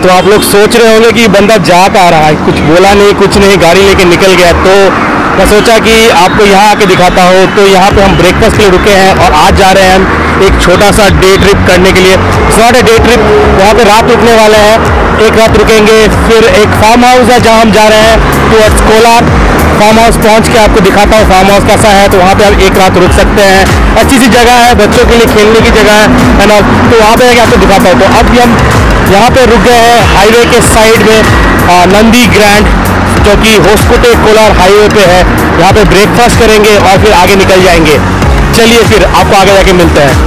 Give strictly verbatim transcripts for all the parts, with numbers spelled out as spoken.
तो आप लोग सोच रहे होंगे कि बंदा जा कहाँ रहा है, कुछ बोला नहीं, कुछ नहीं, गाड़ी लेके निकल गया। तो मैं सोचा कि आपको यहाँ आके दिखाता हूँ। तो यहाँ पे हम ब्रेकफास्ट के लिए रुके हैं और आज जा रहे हैं हम एक छोटा सा डे ट्रिप करने के लिए। नॉट ए डे ट्रिप, यहाँ पे रात रुकने वाले हैं, एक रात रुकेंगे। फिर एक फार्म हाउस है जहाँ हम जा रहे हैं टुवर्ड्स कोलार। फार्म हाउस पहुँच के आपको दिखाता हूँ फार्म हाउस कैसा है। तो वहाँ पे आप एक रात रुक सकते हैं, अच्छी सी जगह है, बच्चों के लिए खेलने की जगह है ना। तो वहाँ पे आपको दिखाता हूँ। तो अब हम यहाँ पे रुक गए हैं हाईवे के साइड में, आ, नंदी ग्रैंड, जो कि होस्कोटे कोलार हाईवे पे है। यहाँ पे ब्रेकफास्ट करेंगे और फिर आगे निकल जाएंगे। चलिए फिर आपको आगे जाके मिलते हैं।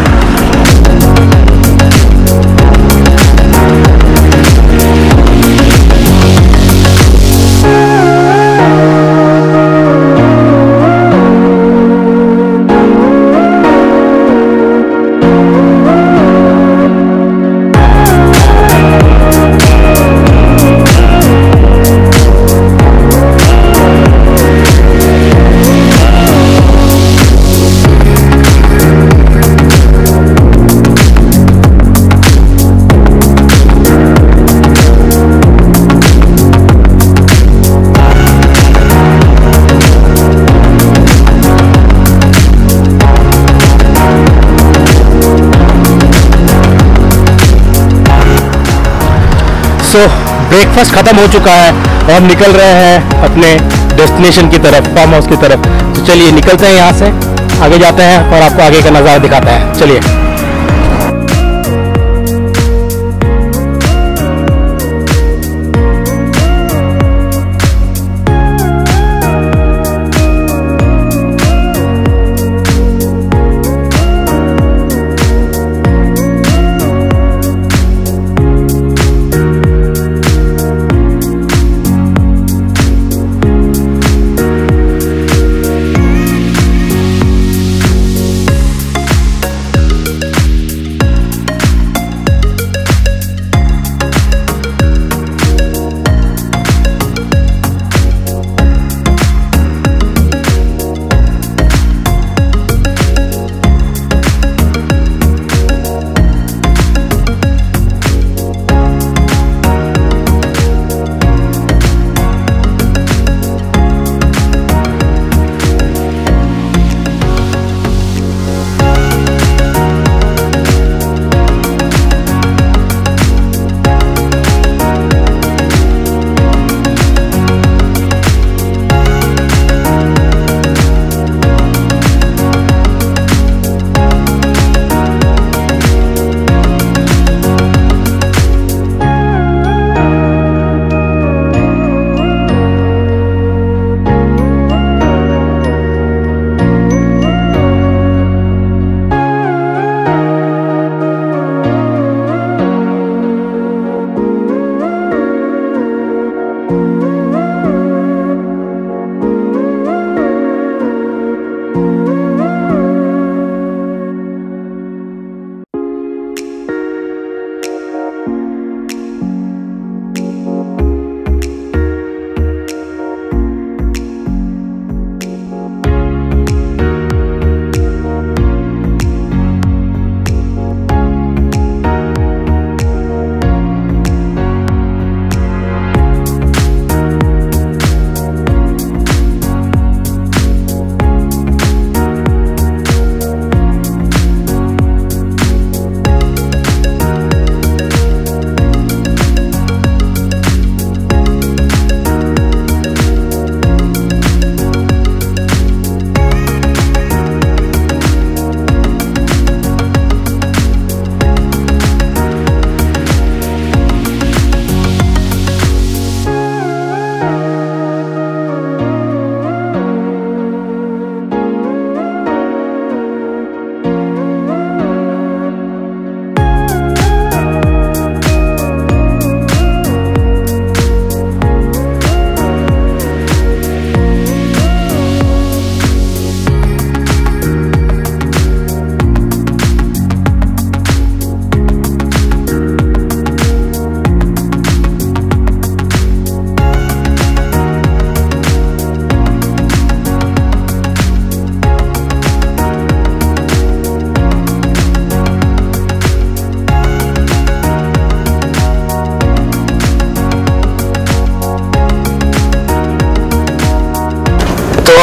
सो ब्रेकफास्ट ख़त्म हो चुका है और हम निकल रहे हैं अपने डेस्टिनेशन की तरफ, फार्म हाउस की तरफ। तो चलिए निकलते हैं यहाँ से, आगे जाते हैं और आपको आगे का नज़ारा दिखाते हैं। चलिए।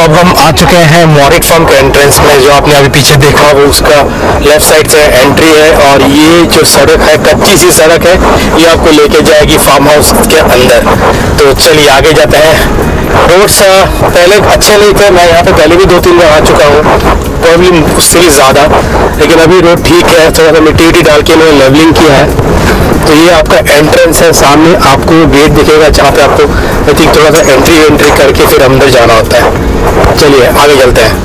अब हम आ चुके हैं मॉरिट फार्म के एंट्रेंस में। जो आपने अभी पीछे देखा वो उसका लेफ्ट साइड से एंट्री है, और ये जो सड़क है कच्ची सी सड़क है, ये आपको लेके जाएगी फार्म हाउस के अंदर। तो चलिए आगे जाते हैं। रोड्स पहले अच्छे नहीं थे, मैं यहाँ पे पहले भी दो तीन बार आ चुका हूँ, प्रॉब्लम उससे भी ज़्यादा, लेकिन अभी रोड ठीक है। थोड़ा सा मिट्टी विट्टी डाल के इन्होंने लेवलिंग किया है। तो ये आपका एंट्रेंस है, सामने आपको गेट दिखेगा जहाँ पे आपको आई थिंक थोड़ा सा एंट्री एंट्री करके फिर अंदर जाना होता है। चलिए आगे चलते हैं।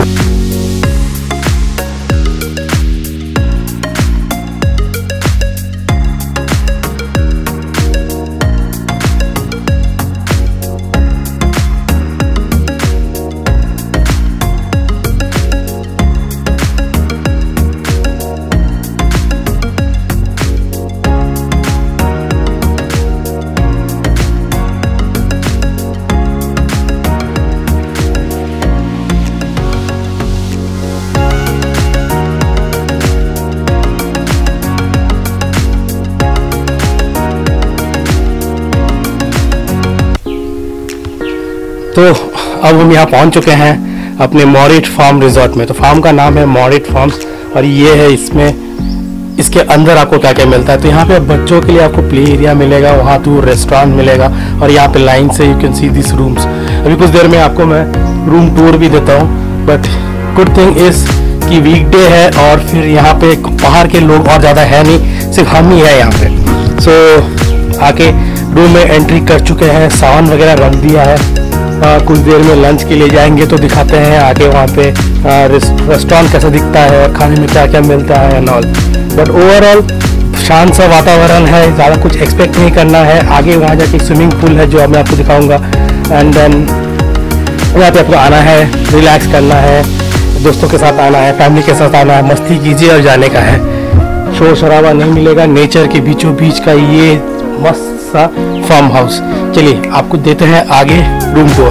तो अब हम यहाँ पहुँच चुके हैं अपने मॉरिट फार्म रिजॉर्ट में। तो फार्म का नाम है मॉरिट फार्म्स, और ये है इसमें इसके अंदर आपको क्या क्या मिलता है। तो यहाँ पे बच्चों के लिए आपको प्ले एरिया मिलेगा, वहाँ दूर रेस्टोरेंट मिलेगा, और यहाँ पे लाइन से you can see this rooms. अभी कुछ देर में आपको मैं रूम टूर भी देता हूँ। बट गुड थिंग इज कि वीकडे है, और फिर यहाँ पे बाहर के लोग और ज़्यादा है नहीं, सिर्फ हम ही है यहाँ पे। सो so, आके रूम में एंट्री कर चुके हैं, सामान वगैरह रख दिया है। आ, कुछ देर में लंच के लिए जाएंगे तो दिखाते हैं आगे वहाँ पे रेस्टोरेंट कैसा दिखता है और खाने में क्या क्या मिलता है एंड ऑल। बट ओवरऑल शांत सा वातावरण है, ज़्यादा कुछ एक्सपेक्ट नहीं करना है। आगे वहाँ जाके स्विमिंग पूल है जो मैं आपको दिखाऊंगा, एंड देन यहाँ पे आपको आना है, रिलैक्स करना है, दोस्तों के साथ आना है, फैमिली के साथ आना है, मस्ती कीजिए और जाने का है। शोर शराबा नहीं मिलेगा, नेचर के बीचों बीच का ये मस्त सा फार्म हाउस। चलिए आपको देते हैं आगे रूम टूर।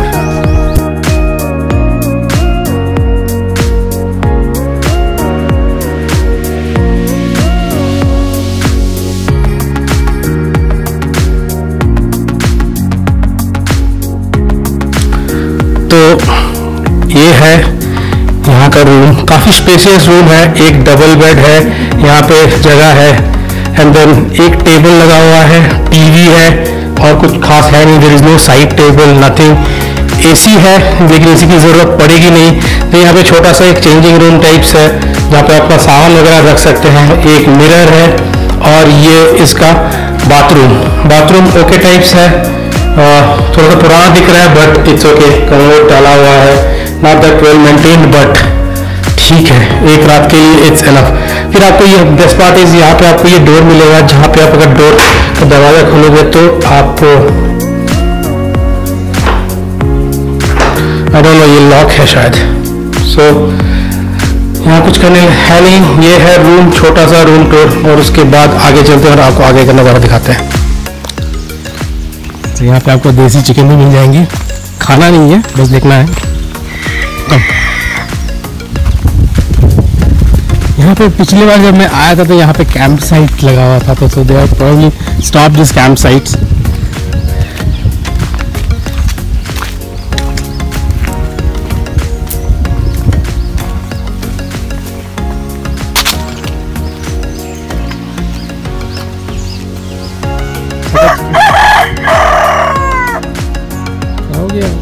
तो ये है यहाँ का रूम, काफी स्पेशियस रूम है, एक डबल बेड है, यहाँ पे जगह है, एंड देन एक टेबल लगा हुआ है, टीवी है, और कुछ खास है नहीं। There is no side table, nothing. AC है लेकिन एसी की जरूरत पड़ेगी नहीं। तो यहाँ पे छोटा सा एक चेंजिंग रूम टाइप्स है जहाँ पे अपना सामान वगैरह रख सकते हैं। एक मिरर है, और ये इसका बाथरूम बाथरूम ओके टाइप्स है। थोड़ा सा पुराना दिख रहा है बट इट्स ओके, कमोड डाला हुआ है, not that well maintained but ठीक है, एक रात के लिए इट्स एनफ। फिर आपको ये बेस्ट पार्ट इज यहाँ पे आपको ये डोर मिलेगा, जहाँ पे आप अगर डोर का दरवाजा खोलोगे तो आपको आई डोंट नो ये लॉक है शायद। सो so, यहाँ कुछ करने है नहीं। ये है रूम, छोटा सा रूम टूर, और उसके बाद आगे चलते हैं और आपको आगे का नज़ारा दिखाते हैं। तो यहाँ पे आपको देसी चिकन भी मिल जाएंगे, खाना नहीं है बस देखना है। कम यहाँ पे पिछली बार जब मैं आया था तो यहाँ पे कैंप साइट लगा हुआ था, तो so they are probably stop this camp sites. हो गया।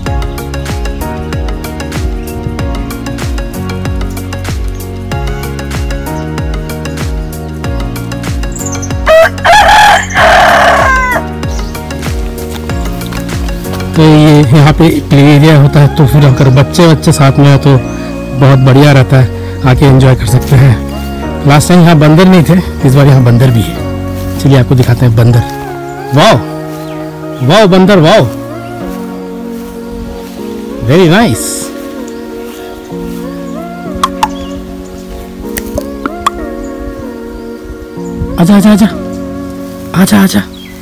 तो ये यहाँ पे प्ले एरिया होता है, तो फिर अगर बच्चे बच्चे साथ में हो तो बहुत बढ़िया रहता है, आके एंजॉय कर सकते हैं। लास्ट टाइम यहाँ बंदर नहीं थे, इस बार यहाँ बंदर भी है। चलिए आपको दिखाते हैं बंदर। वाओ वाओ बंदर, वाओ वेरी नाइस। आजा आजा आजा आजा आजा।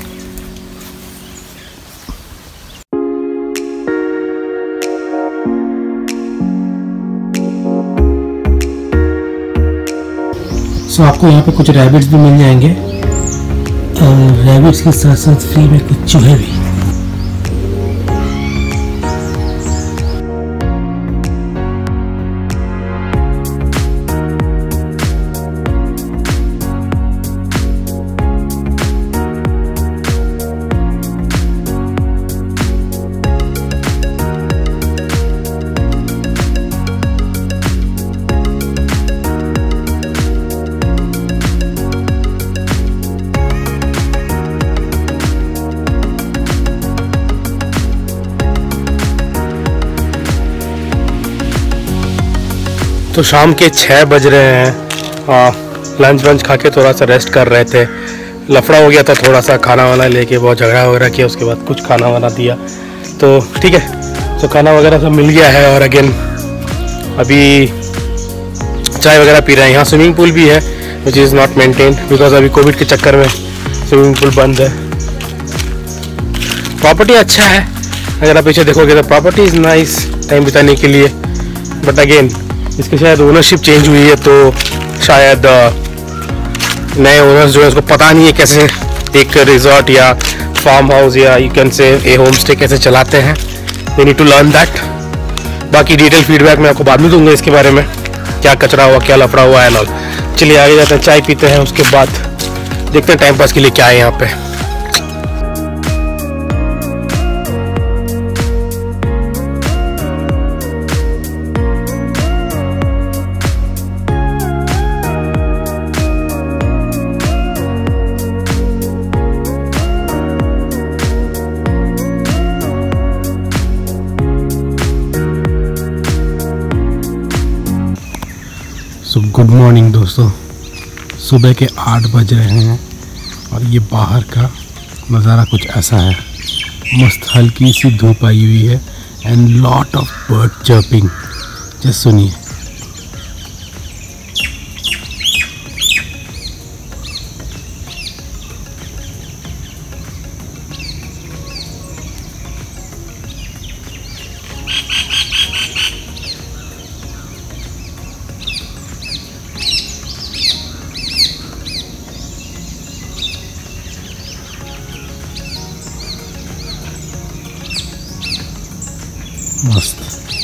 सो आपको यहाँ पे कुछ रैबिट्स भी मिल जाएंगे, और रैबिट्स के साथ साथ फ्री में कुछ चूहे भी। तो शाम के छः बज रहे हैं, लंच वंच खा के थोड़ा सा रेस्ट कर रहे थे। लफड़ा हो गया था थोड़ा सा, खाना वाना लेके बहुत झगड़ा वगैरह किया, उसके बाद कुछ खाना वाना दिया तो ठीक है। तो खाना वगैरह सब मिल गया है और अगेन अभी चाय वगैरह पी रहे हैं। यहाँ स्विमिंग पूल भी है which is not maintained because अभी कोविड के चक्कर में स्विमिंग पूल बंद है। प्रॉपर्टी अच्छा है, अगर आप पीछे देखोगे तो प्रॉपर्टी इज़ नाइस टाइम बिताने के लिए, बट अगेन इसकी शायद ओनरशिप चेंज हुई है तो शायद नए ओनर्स जो है उसको पता नहीं है कैसे एक रिजॉर्ट या फार्म हाउस या you can say a home stay कैसे चलाते हैं। They need to learn that. बाकी डिटेल फीडबैक मैं आपको बाद में दूंगा इसके बारे में, क्या कचरा हुआ, क्या लफड़ा हुआ है। और चलिए आगे जाते हैं, चाय पीते हैं, उसके बाद देखते हैं टाइम पास के लिए क्या है यहाँ पे। सो गुड मॉर्निंग दोस्तों, सुबह के आठ बज रहे हैं और ये बाहर का नज़ारा कुछ ऐसा है। मस्त हल्की सी धूप आई हुई है and lot of bird chirping. Just सुनिए। मस्त,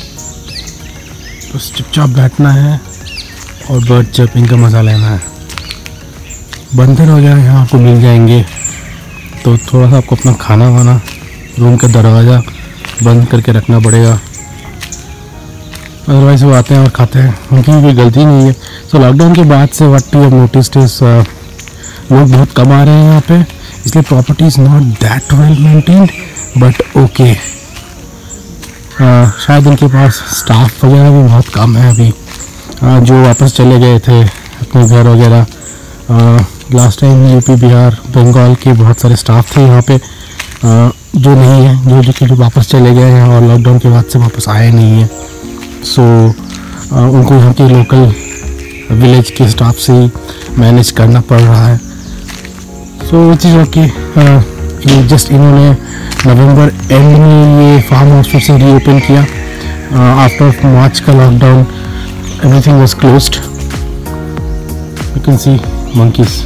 बस चुपचाप बैठना है और बर्ड चर्पिंग का मज़ा लेना है। बंदर वगैरह यहाँ आपको मिल जाएंगे तो थोड़ा सा आपको अपना खाना वाना रूम का दरवाज़ा बंद करके रखना पड़ेगा, अदरवाइज़ वो आते हैं और खाते हैं, उनकी कोई गलती नहीं है। सो लॉकडाउन के बाद से what you have noticed is लोग बहुत कम आ रहे हैं यहाँ पे, इसलिए property is not that well maintained but okay. Uh, शायद उनके पास स्टाफ वगैरह भी बहुत कम है अभी, uh, जो वापस चले गए थे अपने घर वगैरह। Last time UP Bihar Bengal के बहुत सारे स्टाफ थे यहाँ पे, uh, जो नहीं है, जो जो कि वापस चले गए हैं और लॉकडाउन के बाद से वापस आए नहीं हैं। सो so, uh, उनको यहाँ के लोकल विलेज के स्टाफ से ही मैनेज करना पड़ रहा है। So which is okay. ये जस्ट इन्होंने नवंबर एंड में ये फार्म हाउस फिर से रीओपन किया आफ्टर मार्च का lockdown. Everything was closed. You can see monkeys,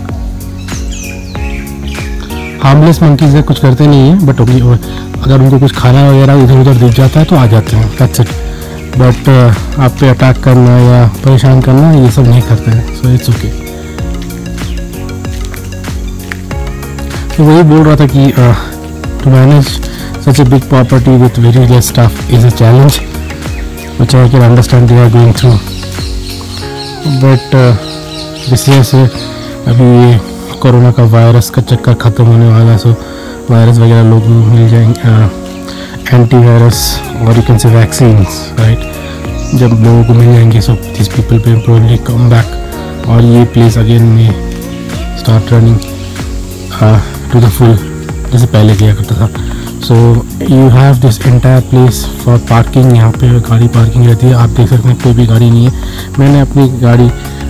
harmless monkeys है, कुछ करते नहीं है बट अगर उनको कुछ खाना वगैरह इधर उधर दिख जाता है तो आ जाते हैं, दैट्स इट। बट आप पे अटैक करना या परेशान करना ये सब नहीं करते हैं, सो इट्स ओके। तो वही बोल रहा था कि to manage such a big property with very less staff is a challenge which I can understand they are going through, but जिस तरह से अभी ये कोरोना का वायरस का चक्कर ख़त्म होने वाला है, सो वायरस वगैरह लोग मिल जाएंगे, एंटी वायरस और you can say vaccines, right. जब लोगों को मिल जाएंगे so this people will probably come back और ये प्लेस अगेन में start running to the full जैसे पहले किया करता था। So you have this entire place for parking, यहाँ पे गाड़ी पार्किंग रहती है। आप देख सकते हैं कोई भी गाड़ी नहीं है, मैंने अपनी गाड़ी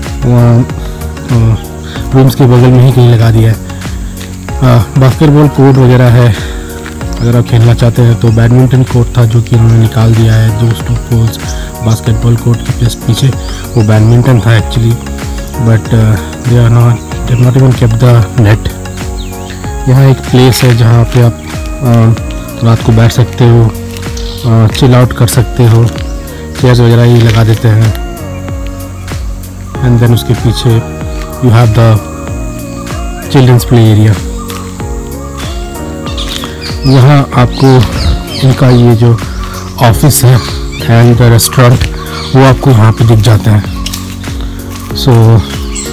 रूम्स के बगल में ही कहीं लगा दिया है। बास्केटबॉल कोर्ट वगैरह है, अगर आप खेलना चाहते हैं तो बैडमिंटन कोर्ट था जो कि उन्होंने निकाल दिया है। दो टू पोल्स बास्केटबॉल कोर्ट के जस्ट पीछे वो बैडमिंटन था actually, but they are not they have not even kept the net. यहाँ एक प्लेस है जहाँ पे आप आ, रात को बैठ सकते हो, चिल आउट कर सकते हो, चेयर्स वगैरह ही लगा देते हैं। एंड देन उसके पीछे you have the childrens play area. यहाँ आपको इनका ये जो ऑफिस है एंड द रेस्टोरेंट वो आपको यहाँ पे दिख जाते हैं। सो so,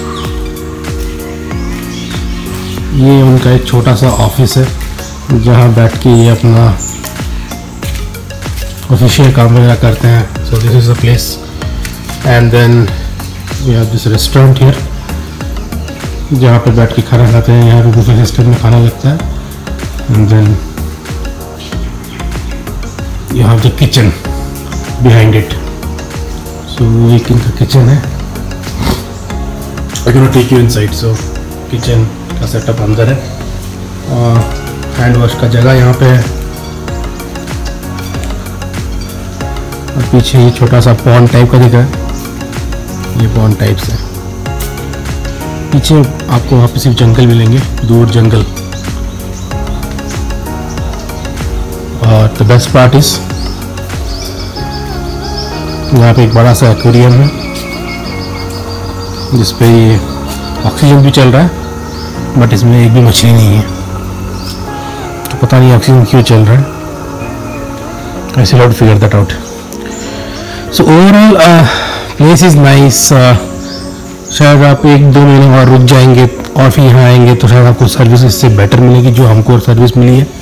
ये उनका एक छोटा सा ऑफिस है जहाँ बैठ के ये अपना ऑफिशियल काम वगैरह करते हैं। So this is the place and then we have this restaurant here, जहाँ पे बैठ के खाना खाते हैं। यहाँ पे बुफे सिस्टम में खाना लगता है। And then you have the kitchen behind it, so एक इनका किचन है। I'm gonna take you inside। so kitchen का सेटअप अंदर है और हैंड वॉश का जगह यहाँ पे है। और पीछे ये छोटा सा पॉन्ड टाइप का दिख रहा है, ये पॉन्ड टाइप से। पीछे आपको वहाँ पे सिर्फ जंगल मिलेंगे, दूर जंगल। और द बेस्ट पार्ट इज यहाँ पे एक बड़ा सा एक्वेरियम है जिसपे ये ऑक्सीजन भी चल रहा है, बट इसमें एक भी मछली नहीं है। तो पता नहीं ऑक्सीजन क्यों चल रहा है। I will figure that out. So overall place is nice. शायद आप एक दो महीने और रुक जाएंगे और फिर यहाँ आएंगे तो शायद आपको सर्विस इससे बेटर मिलेगी जो हमको सर्विस मिली है।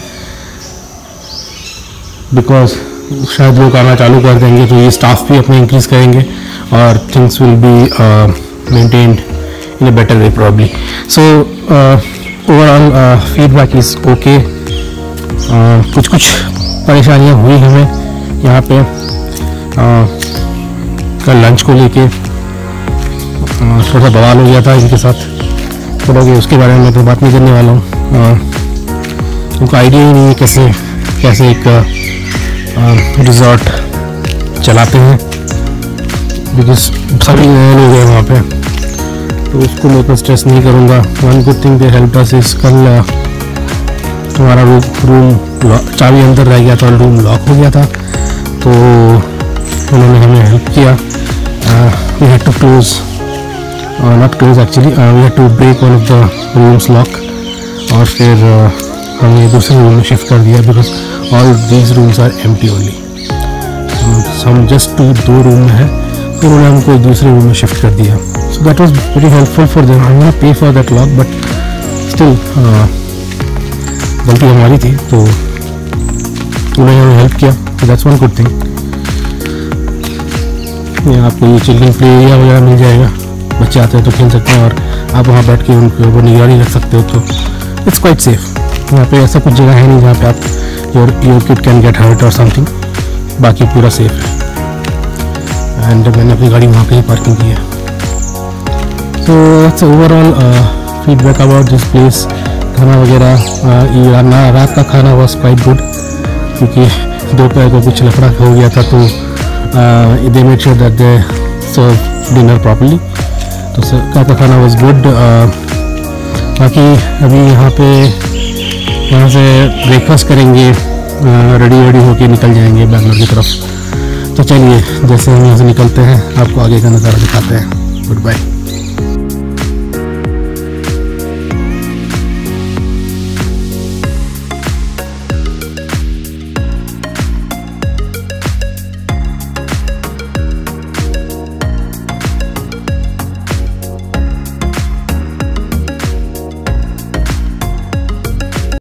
बिकॉज शायद लोग आना चालू कर देंगे तो ये स्टाफ भी अपने इंक्रीज करेंगे और things will be maintained in a better way probably. So overall feedback is okay. कुछ कुछ परेशानियाँ हुई हमें यहाँ पे uh, कल लंच को लेके uh, थोड़ा सा बवाल हो गया था इनके साथ, थोड़ा कि उसके बारे में मैं तो बात नहीं करने वाला हूँ। uh, उनको आइडिया ही नहीं है कैसे कैसे एक uh, रिजॉर्ट चलाते हैं, बिकॉज सभी नए लोग हैं वहाँ पे, तो उसको मैं इतना स्ट्रेस नहीं करूँगा। One good thing they help us is कल हमारा रूम रूम चाबी अंदर रह गया था, रूम लॉक हो गया था, तो उन्होंने हमें हेल्प किया। We had to close not close actually we had to break one of the rooms lock और फिर uh, हमें दूसरे रूम में शिफ्ट कर दिया because all these rooms are empty only. हम जस्ट टू दो रूम में है तो उन्होंने हमको दूसरे रूम में शिफ्ट कर दिया। So that was very helpful for them. I want pay for that lock but still गलती हमारी थी, तो उन्होंने हमें हेल्प किया। तो दैट्स वन गुड थिंग। यहाँ आपको ये चिल्ड्रन प्ले एरिया वगैरह मिल जाएगा, बच्चे आते हैं तो खेल सकते हैं और आप वहाँ बैठ के उनके ऊपर निगरानी रख सकते हो, तो इट्स क्वाइट सेफ। यहाँ पे ऐसा कुछ जगह है नहीं जहाँ पे आप your your kid can get hurt और समथिंग, बाकी पूरा सेफ है। एंड मैंने अपनी गाड़ी वहाँ पे ही पार्किंग की है। So it's overall feedback about this place. खाना वगैरह ना रात का खाना वॉज क्वाइट गुड, क्योंकि दोपहर को कुछ लफड़ा हो गया था तो they made sure that they serve dinner properly, तो का का खाना वॉज गुड। बाकी अभी यहाँ पे यहाँ से ब्रेकफास्ट करेंगे, रेडी रेडी होके निकल जाएंगे बैंगलोर की तरफ। तो चलिए जैसे हम यहाँ से निकलते हैं आपको आगे का नज़ारा दिखाते हैं। Good bye.